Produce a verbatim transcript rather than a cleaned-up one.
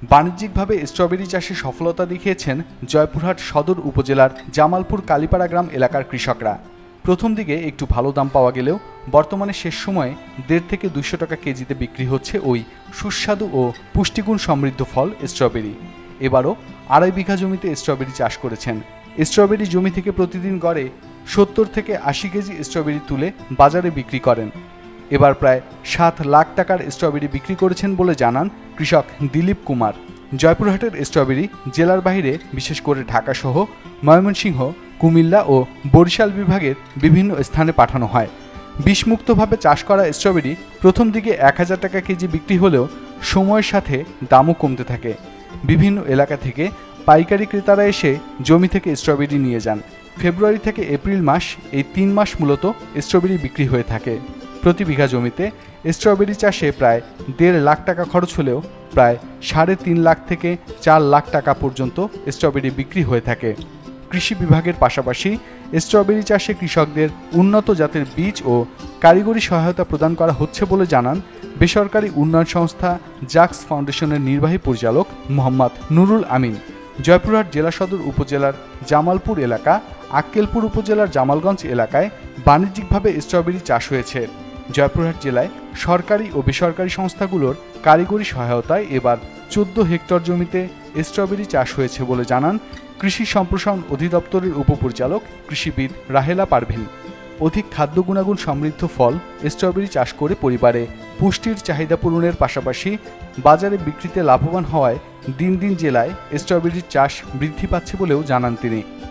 বাণিজ্যিকভাবে স্ট্রবেরি চাষে সফলতা দেখিয়েছেন জয়পুরহাট সদর উপজেলার জামালপুর কালীপাড়া গ্রাম এলাকার কৃষকরা। প্রথম দিকে একটু ভালো দাম পাওয়া গেলেও বর্তমানে শেষ সময়ে দেড় থেকে দুইশো টাকা কেজিতে বিক্রি হচ্ছে ওই সুস্বাদু ও পুষ্টিগুণ সমৃদ্ধ ফল স্ট্রবেরি। এবারও আড়াই বিঘা জমিতে স্ট্রবেরি চাষ করেছেন। স্ট্রবেরি জমি থেকে প্রতিদিন গড়ে সত্তর থেকে আশি কেজি স্ট্রবেরি তুলে বাজারে বিক্রি করেন। এবার প্রায় সাত লাখ টাকার স্ট্রবেরি বিক্রি করেছেন বলে জানান কৃষক দিলীপ কুমার। জয়পুরহাটের স্ট্রবেরি জেলার বাইরে বিশেষ করে ঢাকাসহ ময়মনসিংহ, কুমিল্লা ও বরিশাল বিভাগের বিভিন্ন স্থানে পাঠানো হয়। বিষমুক্তভাবে চাষ করা স্ট্রবেরি প্রথম দিকে এক হাজার টাকা কেজি বিক্রি হলেও সময়ের সাথে দামও কমতে থাকে। বিভিন্ন এলাকা থেকে পাইকারি ক্রেতারা এসে জমি থেকে স্ট্রবেরি নিয়ে যান। ফেব্রুয়ারি থেকে এপ্রিল মাস এই তিন মাস মূলত স্ট্রবেরি বিক্রি হয়ে থাকে। প্রতি বিঘা জমিতে স্ট্রবেরি চাষে প্রায় দেড় লাখ টাকা খরচ হলেও প্রায় সাড়ে তিন লাখ থেকে চার লাখ টাকা পর্যন্ত স্ট্রবেরি বিক্রি হয়ে থাকে। কৃষি বিভাগের পাশাপাশি স্ট্রবেরি চাষে কৃষকদের উন্নত জাতের বীজ ও কারিগরি সহায়তা প্রদান করা হচ্ছে বলে জানান বেসরকারি উন্নয়ন সংস্থা জাক্স ফাউন্ডেশনের নির্বাহী পরিচালক মোহাম্মদ নুরুল আমিন। জয়পুরহাট জেলা সদর উপজেলার জামালপুর এলাকা, আক্কেলপুর উপজেলার জামালগঞ্জ এলাকায় বাণিজ্যিকভাবে স্ট্রবেরি চাষ হয়েছে। জয়পুরহাট জেলায় সরকারি ও বেসরকারি সংস্থাগুলোর কারিগরি সহায়তায় এবার চোদ্দ হেক্টর জমিতে স্ট্রবেরি চাষ হয়েছে বলে জানান কৃষি সম্প্রসারণ অধিদপ্তরের উপপরিচালক কৃষিবিদ রাহেলা পারভীন। অধিক খাদ্য গুণাগুণ সমৃদ্ধ ফল স্ট্রবেরি চাষ করে পরিবারে পুষ্টির চাহিদা পূরণের পাশাপাশি বাজারে বিক্রিতে লাভবান হওয়ায় দিন দিন জেলায় স্ট্রবেরির চাষ বৃদ্ধি পাচ্ছে বলেও জানান তিনি।